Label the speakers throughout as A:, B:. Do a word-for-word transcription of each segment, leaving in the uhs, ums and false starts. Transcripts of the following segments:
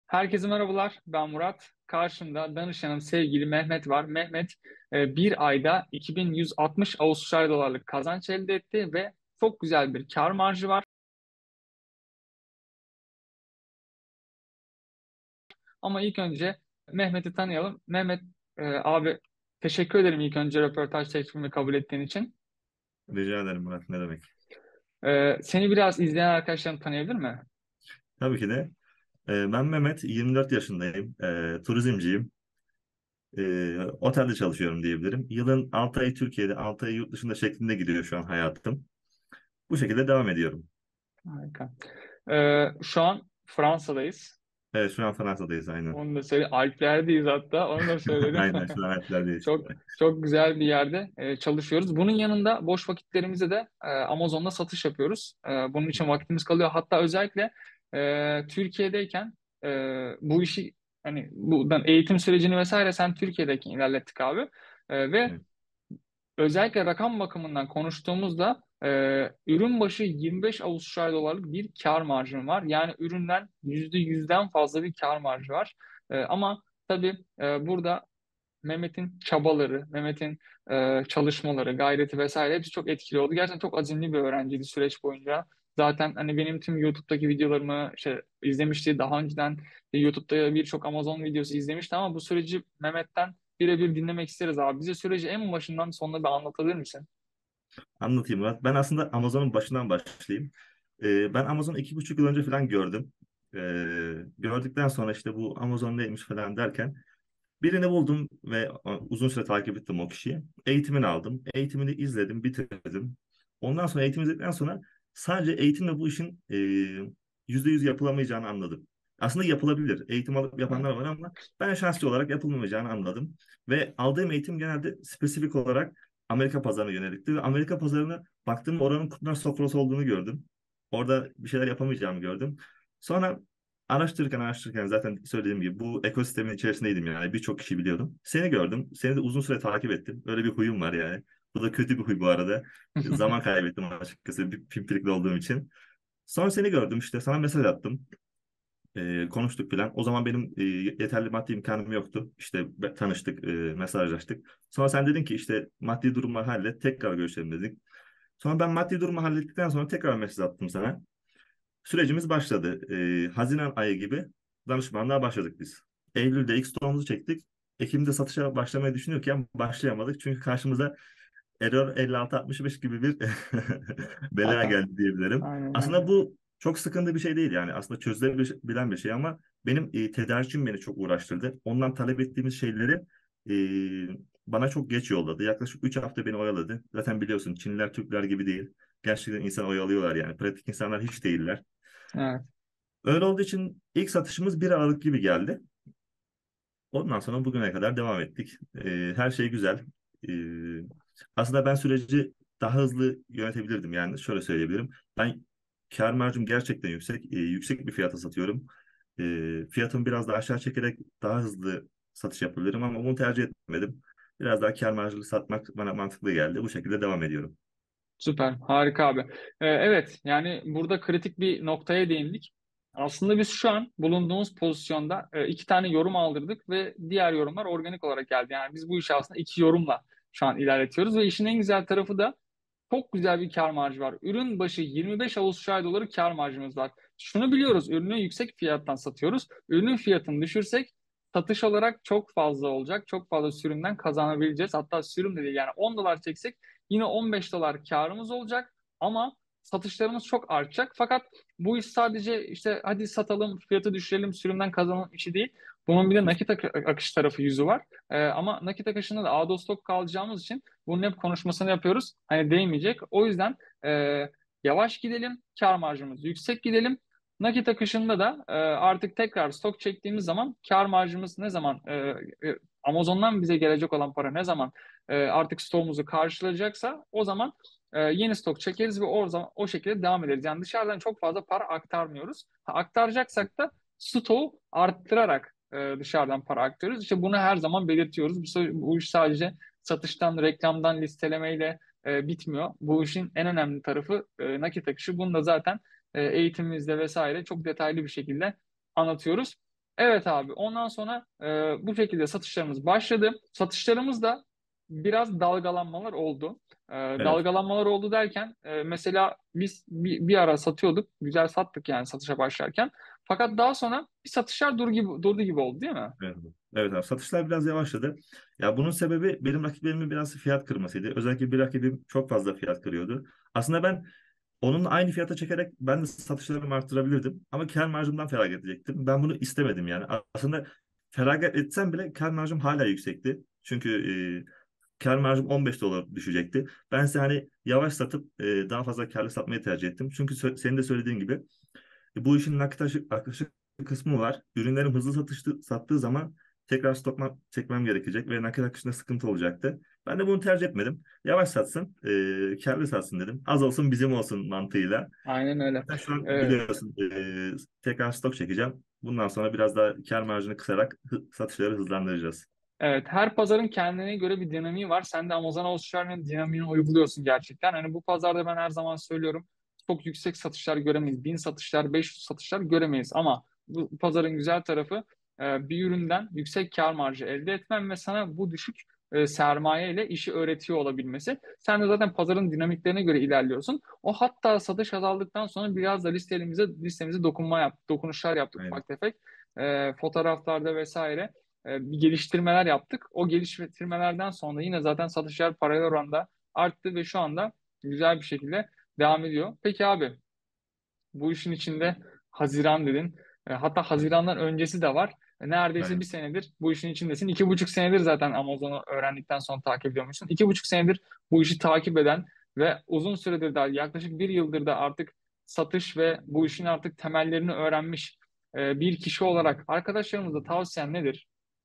A: Herkese merhabalar, ben Murat. Karşımda danışanım sevgili Mehmet var. Mehmet e, bir ayda iki bin yüz altmış Avustralya dolarlık kazanç elde etti ve çok güzel bir kar marjı var. Ama ilk önce Mehmet'i tanıyalım. Mehmet e, abi, teşekkür ederim ilk önce röportaj teklifimi kabul ettiğin için.
B: Rica ederim Murat, ne demek.
A: E, seni biraz izleyen arkadaşlarım tanıyabilir mi?
B: Tabii ki de. Ee, ben Mehmet, yirmi dört yaşındayım. Ee, turizmciyim. Ee, otelde çalışıyorum diyebilirim. Yılın altı ayı Türkiye'de, altı ayı yurt dışında şeklinde gidiyor şu an hayatım. Bu şekilde devam ediyorum.
A: Harika. E, şu an Fransa'dayız.
B: Evet, şu an Fransa'dayız aynen.
A: Onu da söyle. Alplerdeyiz hatta. Onu da söyledim.
B: Aynen, şu an Alpler'deyiz.
A: Çok çok güzel bir yerde e, çalışıyoruz. Bunun yanında boş vakitlerimizde de e, Amazon'da satış yapıyoruz. E, bunun için vaktimiz kalıyor. Hatta özellikle e, Türkiye'deyken e, bu işi hani buradan eğitim sürecini vesaire sen Türkiye'deyken ilerlettik abi. E, ve
B: Evet.
A: özellikle rakam bakımından konuştuğumuzda e, ürün başı yirmi beş Avustralya dolarlık bir kar marjım var. Yani üründen yüzde yüzden fazla bir kar marjı var. E, ama tabii e, burada Mehmet'in çabaları, Mehmet'in e, çalışmaları, gayreti vesaire hepsi çok etkili oldu. Gerçekten çok azimli bir öğrenciydi süreç boyunca. Zaten hani benim tüm YouTube'daki videolarımı şey, izlemişti. Daha önceden YouTube'da birçok Amazon videosu izlemişti ama bu süreci Mehmet'ten birebir dinlemek isteriz abi. Bize süreci en başından sonuna bir anlatabilir misin?
B: Anlatayım Murat. Ben aslında Amazon'un başından başlayayım. Ee, ben Amazon'u iki buçuk yıl önce falan gördüm. Ee, gördükten sonra işte bu Amazon neymiş falan derken birini buldum ve uzun süre takip ettim o kişiyi. Eğitimini aldım. Eğitimini izledim, bitirdim. Ondan sonra eğitim izledikten sonra sadece eğitimle bu işin e, yüzde yüz yapılamayacağını anladım. Aslında yapılabilir. Eğitim alıp
A: Evet.
B: yapanlar var ama ben şahsi olarak yapılmayacağını anladım. Ve aldığım eğitim genelde spesifik olarak Amerika pazarına yönelikti. Ve Amerika pazarına baktığım oranın kumar sofrası olduğunu gördüm. Orada bir şeyler yapamayacağımı gördüm. Sonra araştırırken araştırırken zaten söylediğim gibi bu ekosistemin içerisindeydim yani birçok kişi biliyordum. Seni gördüm. Seni de uzun süre takip ettim. Öyle bir huyum var yani. Bu da kötü bir huy bu arada. Zaman kaybettim açıkçası bir pimpirikli olduğum için. Sonra seni gördüm işte sana mesaj attım. Ee, konuştuk falan. O zaman benim e, yeterli maddi imkanım yoktu. İşte be- tanıştık, e, mesajlaştık. Sonra sen dedin ki işte maddi durumu hallet, tekrar görüşelim dedik. Sonra ben maddi durumu hallettikten sonra tekrar mesaj attım sana. Sürecimiz başladı. Ee, Haziran ayı gibi danışmanlığa başladık biz. Eylül'de ilk stoğumuzu çektik. Ekim'de satışa başlamayı düşünürken başlayamadık. Çünkü karşımıza Error elli altı altmış beş gibi bir bela
A: Hata.
B: geldi diyebilirim.
A: Aynen
B: Aslında
A: öyle.
B: bu çok sıkıntı bir şey değil yani. Aslında çözülebilen bir şey ama benim e, tedarikçim beni çok uğraştırdı. Ondan talep ettiğimiz şeyleri e, bana çok geç yolladı. Yaklaşık üç hafta beni oyaladı. Zaten biliyorsun Çinliler Türkler gibi değil. Gerçekten insan oyalıyorlar yani. Pratik insanlar hiç değiller.
A: Evet.
B: Öyle olduğu için ilk satışımız bir Aralık gibi geldi. Ondan sonra bugüne kadar devam ettik. Ee, her şey güzel. Ee, aslında ben süreci daha hızlı yönetebilirdim. Yani şöyle söyleyebilirim. Ben kâr marjım gerçekten yüksek. Ee, yüksek bir fiyata satıyorum. Ee, fiyatımı biraz daha aşağı çekerek daha hızlı satış yapabilirim ama bunu tercih etmedim. Biraz daha kâr marjlı satmak bana mantıklı geldi. Bu şekilde devam ediyorum.
A: Süper, harika abi. Ee, evet, yani burada kritik bir noktaya değindik. Aslında biz şu an bulunduğumuz pozisyonda e, iki tane yorum aldırdık ve diğer yorumlar organik olarak geldi. Yani biz bu işi aslında iki yorumla şu an ilerletiyoruz ve işin en güzel tarafı da çok güzel bir kar marjı var. Ürün başı yirmi beş Avustralya doları kar marjımız var. Şunu biliyoruz, ürünü yüksek fiyattan satıyoruz. Ürünün fiyatını düşürsek satış olarak çok fazla olacak. Çok fazla sürümden kazanabileceğiz. Hatta sürüm de değil, yani on dolar çeksek yine on beş dolar karımız olacak ama satışlarımız çok artacak. Fakat bu iş sadece işte hadi satalım, fiyatı düşürelim, sürümden kazanalım işi değil. Bunun bir de nakit ak- akış tarafı yüzü var. Ee, ama nakit akışında da out of stock kalacağımız için bunun hep konuşmasını yapıyoruz. Hani değmeyecek. O yüzden e, yavaş gidelim, kar marjımız yüksek gidelim. Nakit akışında da e, artık tekrar stok çektiğimiz zaman kar marjımız ne zaman e, e, Amazon'dan bize gelecek olan para ne zaman e, artık stoğumuzu karşılayacaksa o zaman e, yeni stok çekeriz ve o zaman o şekilde devam ederiz. Yani dışarıdan çok fazla para aktarmıyoruz. Ha, aktaracaksak da stoğu arttırarak e, dışarıdan para aktarıyoruz. İşte bunu her zaman belirtiyoruz. Bu, bu iş sadece satıştan, reklamdan, listelemeyle e, bitmiyor. Bu işin en önemli tarafı e, nakit akışı. Bunu da zaten e, eğitimimizde vesaire çok detaylı bir şekilde anlatıyoruz. Evet abi. Ondan sonra e, bu şekilde satışlarımız başladı. Satışlarımız da biraz dalgalanmalar oldu. E,
B: Evet.
A: dalgalanmalar oldu derken e, mesela biz bir, bir ara satıyorduk. Güzel sattık yani satışa başlarken. Fakat daha sonra bir satışlar dur gibi, durdu gibi oldu değil mi?
B: Evet. Evet abi, satışlar biraz yavaşladı. Ya bunun sebebi benim rakiplerimin biraz fiyat kırmasıydı. Özellikle bir rakibim çok fazla fiyat kırıyordu. Aslında ben onun aynı fiyata çekerek ben de satışlarımı arttırabilirdim. Ama kâr marjımdan feragat edecektim. Ben bunu istemedim yani. Aslında feragat etsem bile kâr marjım hala yüksekti. Çünkü e, kâr marjım on beş dolar düşecekti. Ben ise hani yavaş satıp e, daha fazla kârlı satmayı tercih ettim. Çünkü sö- senin de söylediğin gibi e, bu işin nakit aşı- akışı kısmı var. Ürünlerim hızlı satıştı, sattığı zaman tekrar stokma çekmem gerekecek ve nakit akışında sıkıntı olacaktı. Ben de bunu tercih etmedim. Yavaş satsın, e, kârlı satsın dedim. Az olsun bizim olsun mantığıyla.
A: Aynen öyle.
B: Zaten şu an
A: E,
B: biliyorsun e, tekrar stok çekeceğim. Bundan sonra biraz daha kâr marjını kısarak hı- satışları hızlandıracağız.
A: Evet, her pazarın kendine göre bir dinamiği var. Sen de Amazon Avustralya'nın dinamiğini uyguluyorsun gerçekten. Hani bu pazarda ben her zaman söylüyorum, çok yüksek satışlar göremeyiz. Bin satışlar, beş yüz satışlar göremeyiz. Ama bu pazarın güzel tarafı e, bir üründen yüksek kar marjı elde etmen ve sana bu düşük e, sermaye ile işi öğretiyor olabilmesi. Sen de zaten pazarın dinamiklerine göre ilerliyorsun. O hatta satış azaldıktan sonra biraz da listemize, listemize dokunma yap, dokunuşlar yaptık
B: Aynen.
A: ufak tefek. E, fotoğraflarda vesaire e, bir geliştirmeler yaptık. O geliştirmelerden sonra yine zaten satışlar paralel oranda arttı ve şu anda güzel bir şekilde devam ediyor. Peki abi, bu işin içinde Haziran dedin. E, hatta
B: Evet.
A: Haziran'dan öncesi de var. E, neredeyse bir
B: Aynen.
A: senedir bu işin içindesin. İki buçuk senedir zaten Amazon'u öğrendikten sonra takip ediyormuşsun. İki buçuk senedir bu işi takip eden ve uzun süredir de yaklaşık bir yıldır da artık satış ve bu işin artık temellerini öğrenmiş e, bir kişi olarak arkadaşlarımıza tavsiyen nedir?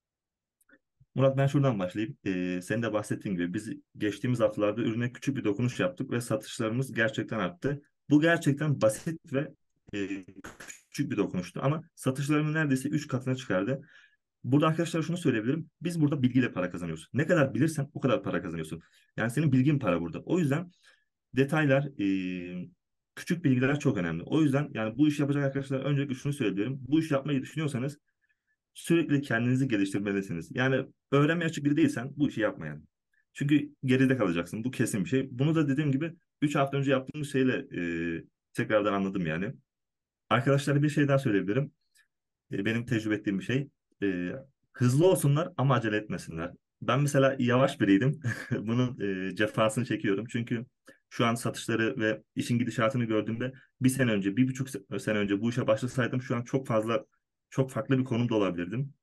B: Murat, ben şuradan başlayayım. Ee, senin de bahsettiğin gibi biz geçtiğimiz haftalarda ürüne küçük bir dokunuş yaptık ve satışlarımız gerçekten arttı. Bu gerçekten basit ve e, küçük bir dokunuştu ama satışlarımı neredeyse üç katına çıkardı. Burada arkadaşlar şunu söyleyebilirim. Biz burada bilgiyle para kazanıyoruz. Ne kadar bilirsen o kadar para kazanıyorsun. Yani senin bilgin para burada. O yüzden detaylar, e, küçük bilgiler çok önemli. O yüzden yani bu işi yapacak arkadaşlar öncelikle şunu söylüyorum. Bu işi yapmayı düşünüyorsanız sürekli kendinizi geliştirmelisiniz. Yani öğrenmeye açık biri değilsen bu işi yapma yani. Çünkü geride kalacaksın. Bu kesin bir şey. Bunu da dediğim gibi üç hafta önce yaptığımız şeyle e, tekrardan anladım yani. Arkadaşlara bir şey daha söyleyebilirim. E, benim tecrübe ettiğim bir şey. E, hızlı olsunlar ama acele etmesinler. Ben mesela yavaş biriydim. Bunun e, cefasını çekiyorum. Çünkü şu an satışları ve işin gidişatını gördüğümde bir sene önce, bir buçuk se- sene önce bu işe başlasaydım şu an çok fazla, çok farklı bir konumda olabilirdim.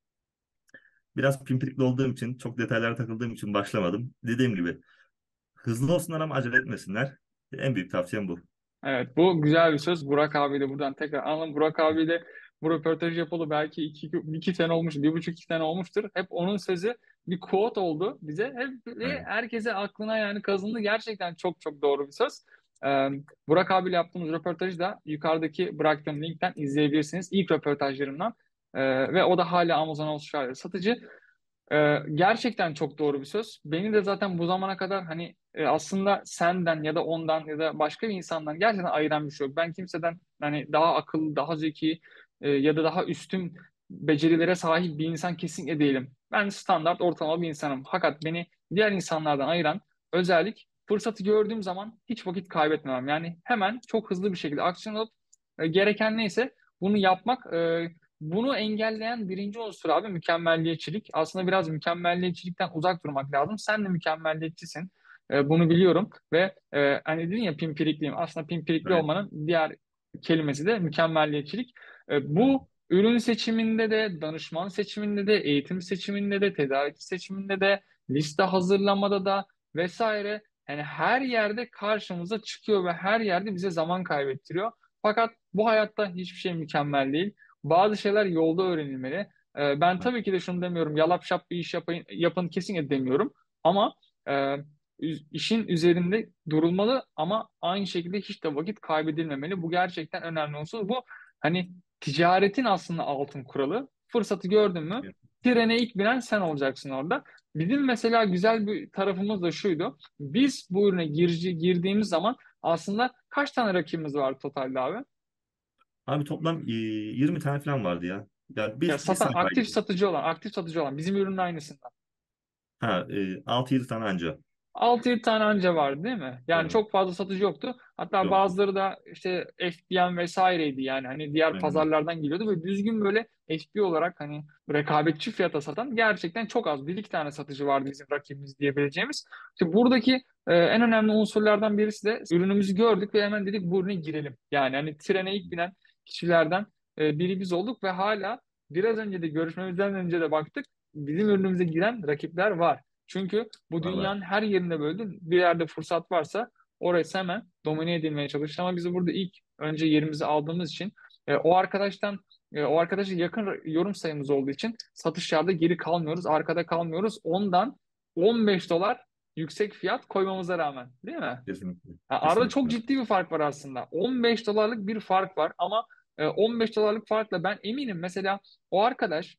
B: Biraz pimpirikli olduğum için, çok detaylara takıldığım için başlamadım. Dediğim gibi hızlı olsunlar ama acele etmesinler. En büyük tavsiyem bu.
A: Evet, bu güzel bir söz. Burak abi de buradan tekrar analım. Burak abiyle bu röportajı yapalı belki iki, iki sene olmuş, bir buçuk iki sene olmuştur. Hep onun sözü bir quote oldu bize. Hep ve
B: Aynen.
A: herkese aklına yani kazındı. Gerçekten çok çok doğru bir söz. Ee, Burak abiyle yaptığımız röportajı da yukarıdaki bıraktığım linkten izleyebilirsiniz. İlk röportajlarımdan. Ee, ve o da hala Amazon Avustralya satıcı. Ee, gerçekten çok doğru bir söz. Beni de zaten bu zamana kadar hani e, aslında senden ya da ondan ya da başka bir insandan gerçekten ayıran bir şey yok. Ben kimseden hani daha akıllı, daha zeki e, ya da daha üstün becerilere sahip bir insan kesinlikle değilim. Ben standart ortalama bir insanım. Fakat beni diğer insanlardan ayıran özellik fırsatı gördüğüm zaman hiç vakit kaybetmemem. Yani hemen çok hızlı bir şekilde aksiyon alıp e, gereken neyse bunu yapmak. E, bunu engelleyen birinci unsur abi mükemmelliyetçilik. Aslında biraz mükemmelliyetçilikten uzak durmak lazım. Sen de mükemmelliyetçisin. E, bunu biliyorum ve e, hani dedin ya pimpirikliyim. Aslında pimpirikli
B: Aynen.
A: olmanın diğer kelimesi de mükemmelliyetçilik. E,
B: Aynen.
A: bu ürün seçiminde de, danışman seçiminde de, eğitim seçiminde de, tedarik seçiminde de, liste hazırlamada da vesaire. Yani her yerde karşımıza çıkıyor ve her yerde bize zaman kaybettiriyor. Fakat bu hayatta hiçbir şey mükemmel değil. Bazı şeyler yolda öğrenilmeli. Ee, ben tabii ki de şunu demiyorum. Yalap şap bir iş yapın, yapın kesinlikle demiyorum. Ama e, üz- işin üzerinde durulmalı ama aynı şekilde hiç de vakit kaybedilmemeli. Bu gerçekten önemli unsur. Bu hani ticaretin aslında altın kuralı. Fırsatı gördün mü trene ilk binen sen olacaksın orada. Bizim mesela güzel bir tarafımız da şuydu. Biz bu ürüne girci, girdiğimiz zaman aslında kaç tane rakibimiz var totalde abi?
B: Abi toplam e, yirmi tane falan vardı ya. Yani
A: Ya
B: bir, bir
A: satan,
B: sayfa
A: aktif
B: gibi.
A: satıcı olan, aktif satıcı olan bizim ürünün aynısından.
B: Ha, e, altı yedi tane anca.
A: altı yedi tane anca vardı değil mi? Yani
B: Doğru.
A: çok fazla satıcı yoktu. Hatta
B: Yoktu.
A: bazıları da işte F B M vesaireydi, yani hani diğer
B: Aynen öyle.
A: pazarlardan geliyordu ve düzgün böyle F B olarak hani rekabetçi fiyata satan gerçekten çok az. Bir iki tane satıcı vardı bizim rakibimiz diyebileceğimiz. İşte buradaki e, en önemli unsurlardan birisi de ürünümüzü gördük ve hemen dedik bu ürüne girelim. Yani hani trene ilk binen kişilerden e, biri biz olduk ve hala biraz önce de görüşmemizden önce de baktık, bizim ürünümüze giren rakipler var. Çünkü bu
B: Var var.
A: dünyanın her yerinde böyle bir yerde fırsat varsa orası hemen domine edilmeye çalışır. Ama biz burada ilk önce yerimizi aldığımız için e, o arkadaştan e, o arkadaşa yakın yorum sayımız olduğu için satışlarda geri kalmıyoruz, arkada kalmıyoruz. Ondan on beş dolar yüksek fiyat koymamıza rağmen, değil mi?
B: Kesinlikle.
A: Ha, arada çok
B: Kesinlikle.
A: ciddi bir fark var aslında. on beş dolarlık bir fark var ama e, on beş dolarlık farkla ben eminim mesela o arkadaş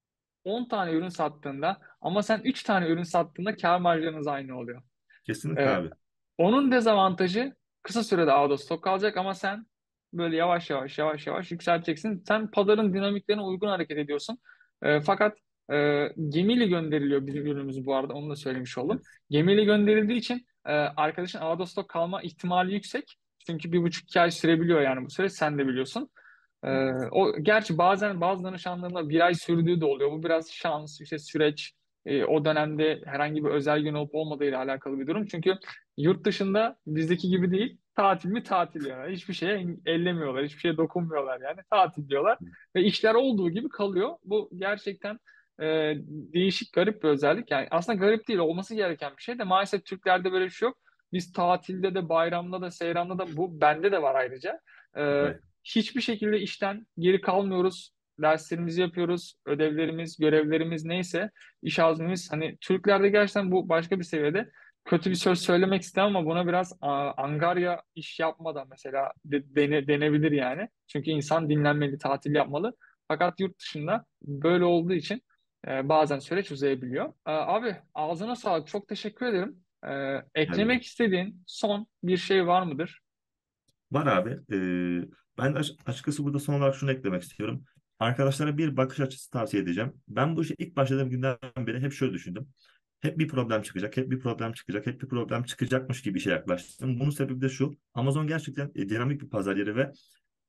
A: on tane ürün sattığında ama sen üç tane ürün sattığında kâr marjlarınız aynı oluyor.
B: Kesinlikle
A: Ee,
B: abi.
A: Onun dezavantajı kısa sürede out of stock kalacak ama sen böyle yavaş yavaş yavaş yavaş yükselteceksin. Sen pazarın dinamiklerine uygun hareket ediyorsun. Ee, fakat e, gemiyle gönderiliyor bizim ürünümüz bu arada, onu da söylemiş oldum.
B: Evet.
A: Gemiyle gönderildiği için e, arkadaşın out of stock kalma ihtimali yüksek. Çünkü bir buçuk iki ay sürebiliyor yani bu süreç, sen de biliyorsun. Ee,
B: Evet.
A: O gerçi bazen bazı danışanlarımda bir ay sürdüğü de oluyor. Bu biraz şans, işte süreç, e, o dönemde herhangi bir özel gün olup olmadığıyla alakalı bir durum. Çünkü yurt dışında bizdeki gibi değil. Tatil mi tatil yani. Hiçbir şeye ellemiyorlar, hiçbir şeye dokunmuyorlar yani. Tatil diyorlar ve işler olduğu gibi kalıyor. Bu gerçekten e, değişik, garip bir özellik. Yani aslında garip değil, olması gereken bir şey de maalesef Türklerde böyle bir şey yok. Biz tatilde de, bayramda da, seyranda da, bu bende de var ayrıca. E,
B: Evet.
A: Hiçbir şekilde işten geri kalmıyoruz. Derslerimizi yapıyoruz, ödevlerimiz, görevlerimiz neyse, iş azmimiz. Hani Türklerde gerçekten bu başka bir seviyede. Kötü bir söz söylemek istemem ama buna biraz a, angarya iş yapmadan mesela de- dene- denebilir yani. Çünkü insan dinlenmeli, tatil yapmalı. Fakat yurt dışında böyle olduğu için e, bazen süreç uzayabiliyor. E, abi ağzına sağlık, çok teşekkür ederim. E, eklemek
B: Yani
A: istediğin son bir şey var mıdır?
B: var abi. Ee, ben de aç- açıkçası burada son olarak şunu eklemek istiyorum. Arkadaşlara bir bakış açısı tavsiye edeceğim. Ben bu işe ilk başladığım günden beri hep şöyle düşündüm. Hep bir problem çıkacak, hep bir problem çıkacak, hep bir problem çıkacakmış gibi işe yaklaştım. Bunun sebebi de şu. Amazon gerçekten e, dinamik bir pazar yeri ve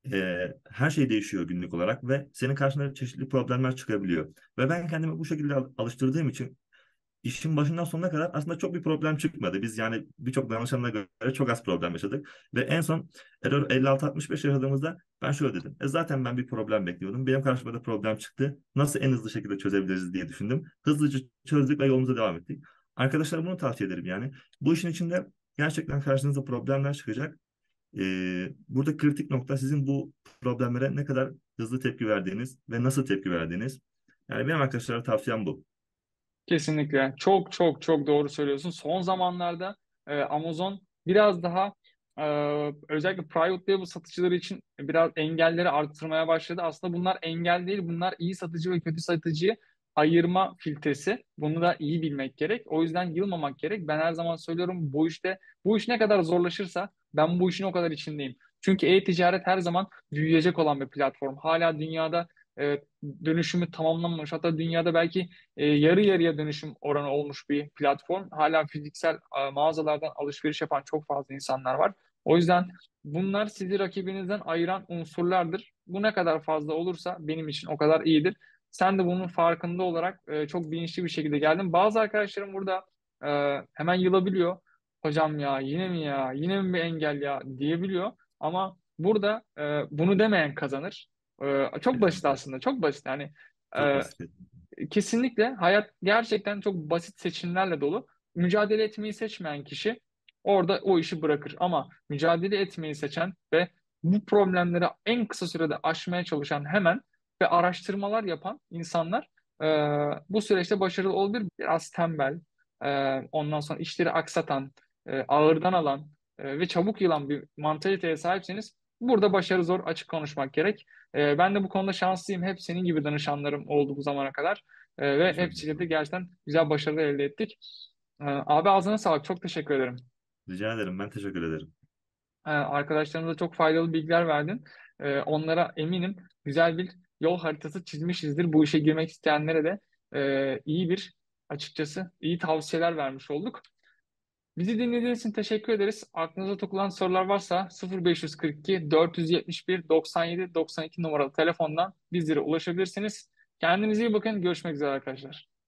B: e, her şey değişiyor günlük olarak ve senin karşına çeşitli problemler çıkabiliyor. Ve ben kendimi bu şekilde al- alıştırdığım için işin başından sonuna kadar aslında çok bir problem çıkmadı. Biz yani birçok danışanına göre çok az problem yaşadık. Ve en son Error elli altı altmış beş yaşadığımızda ben şöyle dedim. E zaten ben bir problem bekliyordum. Benim karşıma da problem çıktı. Nasıl en hızlı şekilde çözebiliriz diye düşündüm. Hızlıca çözdük ve yolumuza devam ettik. Arkadaşlar bunu tavsiye ederim yani. Bu işin içinde gerçekten karşınıza problemler çıkacak. Ee, burada kritik nokta sizin bu problemlere ne kadar hızlı tepki verdiğiniz ve nasıl tepki verdiğiniz. Yani benim arkadaşlara tavsiyem bu.
A: Kesinlikle. Çok çok çok doğru söylüyorsun. Son zamanlarda e, Amazon biraz daha e, özellikle private label satıcıları için biraz engelleri arttırmaya başladı. Aslında bunlar engel değil. Bunlar iyi satıcı ve kötü satıcıyı ayırma filtresi. Bunu da iyi bilmek gerek. O yüzden yılmamak gerek. Ben her zaman söylüyorum, bu işte bu iş ne kadar zorlaşırsa ben bu işin o kadar içindeyim. Çünkü e-ticaret her zaman büyüyecek olan bir platform. Hala dünyada e, dönüşümü tamamlanmamış. Hatta dünyada belki e, yarı yarıya dönüşüm oranı olmuş bir platform. Hala fiziksel e, mağazalardan alışveriş yapan çok fazla insanlar var. O yüzden bunlar sizi rakibinizden ayıran unsurlardır. Bu ne kadar fazla olursa benim için o kadar iyidir. Sen de bunun farkında olarak e, çok bilinçli bir şekilde geldin. Bazı arkadaşlarım burada e, hemen yılabiliyor. Hocam ya yine mi ya, yine mi bir engel ya diyebiliyor. Ama burada e, bunu demeyen kazanır. E, çok basit
B: Kesinlikle.
A: aslında, çok basit. Yani
B: Çok
A: e,
B: basit.
A: kesinlikle hayat gerçekten çok basit seçimlerle dolu. Mücadele etmeyi seçmeyen kişi orada o işi bırakır. Ama mücadele etmeyi seçen ve bu problemleri en kısa sürede aşmaya çalışan hemen ve araştırmalar yapan insanlar e, bu süreçte başarılı olabilir. Biraz tembel, e, ondan sonra işleri aksatan, e, ağırdan alan e, ve çabuk yılan bir mantaliteye sahipseniz burada başarı zor, açık konuşmak gerek. E, ben de bu konuda şanslıyım. Hep senin gibi danışanlarım oldu bu zamana kadar. E, ve
B: Çok
A: hepsiyle de gerçekten güzel başarılar elde ettik. E, abi ağzına sağlık. Çok teşekkür ederim.
B: Rica ederim. Ben teşekkür ederim.
A: E, arkadaşlarımıza çok faydalı bilgiler verdin. E, onlara eminim güzel bir yol haritası çizmişizdir. Bu işe girmek isteyenlere de e, iyi bir, açıkçası iyi tavsiyeler vermiş olduk. Bizi dinlediğiniz için teşekkür ederiz. Aklınıza takılan sorular varsa sıfır beş kırk iki dört yüz yetmiş bir doksan yedi doksan iki numaralı telefondan bizlere ulaşabilirsiniz. Kendinize iyi bakın. Görüşmek üzere arkadaşlar.